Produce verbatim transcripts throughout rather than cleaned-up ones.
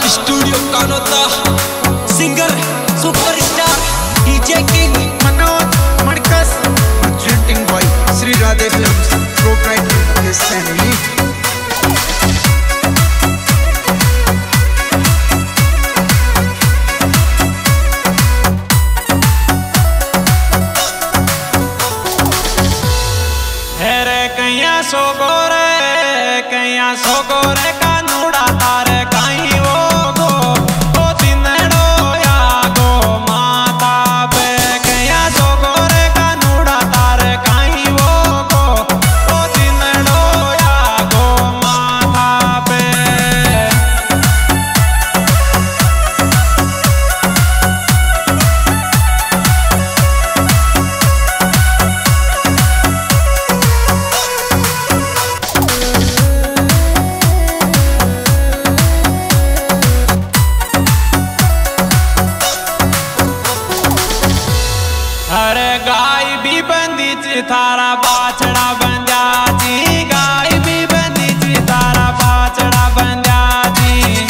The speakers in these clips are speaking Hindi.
Studio Kanota singer superstar DJ king Manoj मणकस presenting by Shri Radhe films proprietor this family. सो गोरे कैया सो गोरे का नूड़ा तारे काई वो गो ओ दिनड़ो या गो माता पे कैया सो गोरे का नूड़ा तारे काई वो गो ओ दिनड़ो या गो माता पे। अरे गाय भी बंदी ची थारा बाछड़ा बन जाती, गाय भी बंदी ची थारा बाछड़ा बन जाती।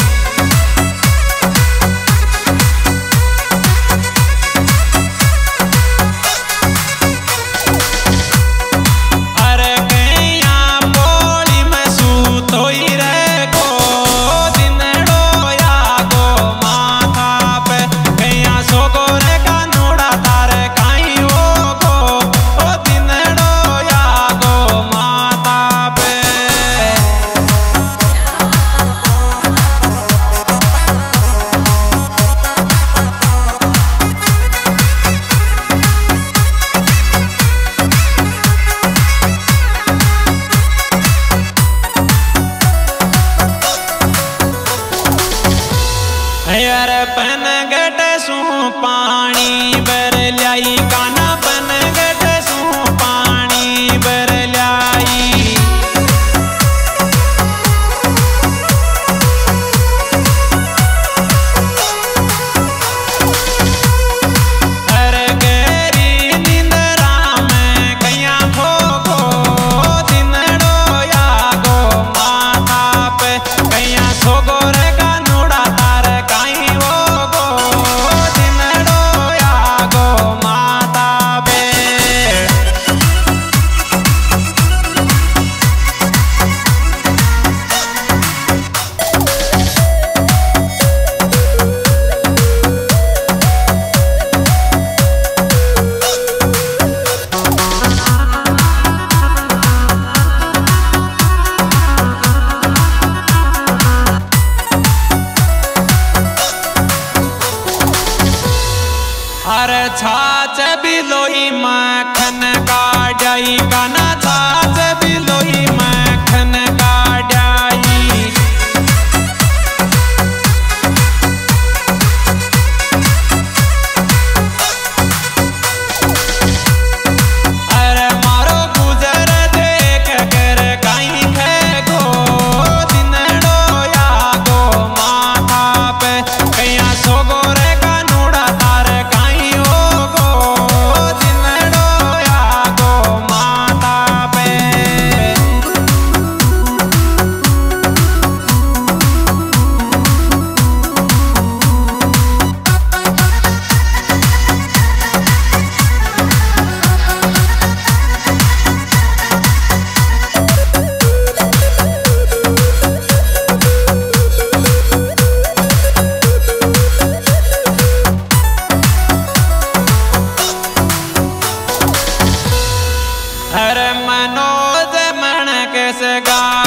अरे कैया बोली में सूत होई रे गो दिनड़ो या गो माथा पे कैया सो गोरे का नूड़ा तारे यार पन गट सू पानी बर लाई काना पन गट सू पानी बर लाई। अरे गहरी निंदरा में कैया खो खो दिनड़ो या गो माथा पे कैया सो गोरे का नूड़ा तारे अरे छाछ बिलोई मखन काढ़ाई गाना छाछ बिलोई मखन काढ़ाई। अरे मारो गुजर देख कर काई थे गो दिनड़ो या गो माथा पे कैया सो गोरे का नूड़ा तारे अरे मनोज मन कैसे गा